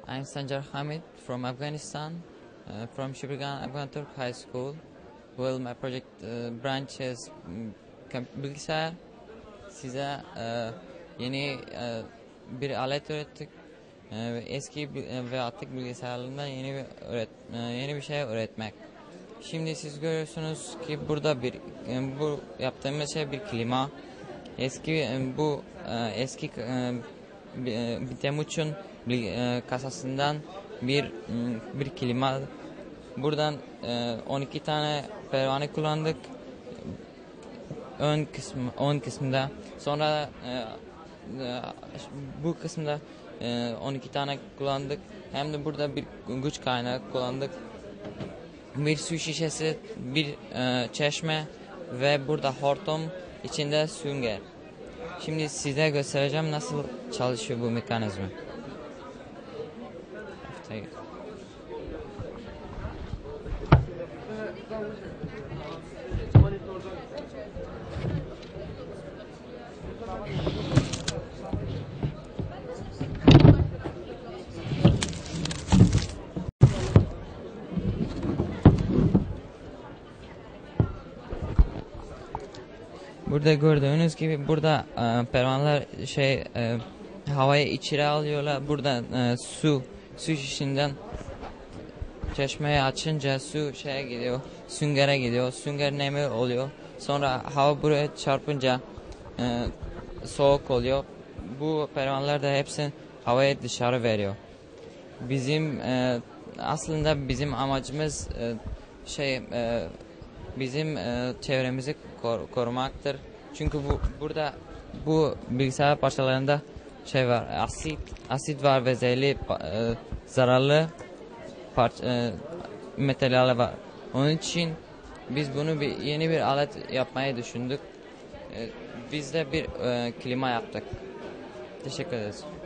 I'm Sanjar Hamid from Afghanistan, from Shibirgan Afghan Turk High School. Well, my project branch is bilgisayar. Size yeni bir alet öğrettik. Eski ve atık bilgisayarlarında yeni bir şey öğretmek. Şimdi siz görüyorsunuz ki burada bu yaptığımız şey bir klima. Eski Temuç'un kasasından bir klima. Buradan 12 tane pervane kullandık. Ön kısmında. Sonra bu kısımda 12 tane kullandık. Hem de burada bir güç kaynağı kullandık. Bir su şişesi, bir çeşme ve burada hortum, içinde sünger. Şimdi size göstereceğim nasıl çalışıyor bu mekanizma. Burada gördüğünüz gibi burada pervaneler havayı içeri alıyorlar. Burada su şişinden çeşmeyi açınca su gidiyor, süngere gidiyor. Sünger nemi oluyor. Sonra hava buraya çarpınca soğuk oluyor. Bu pervaneler de hepsini havaya dışarı veriyor. Aslında bizim amacımız bizim çevremizi korumaktır. Çünkü burada bu bilgisayar parçalarında var, asit var ve zararlı metaller var. Onun için biz bunu yeni bir alet yapmayı düşündük. Biz de bir klima yaptık. Teşekkür ederiz.